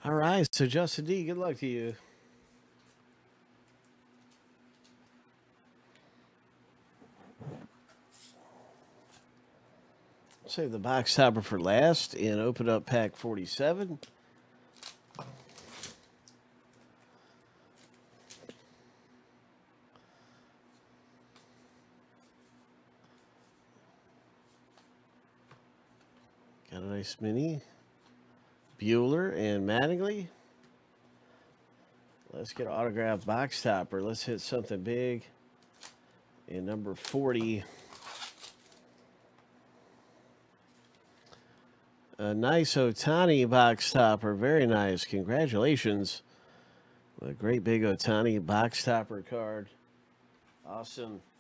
All right, so Justin D, good luck to you. Save the box topper for last and open up pack 47. Got a nice mini. Bueller and Mattingly. Let's get an autographed box topper. Let's hit something big. And number 40. A nice Ohtani box topper. Very nice. Congratulations. A great big Ohtani box topper card. Awesome.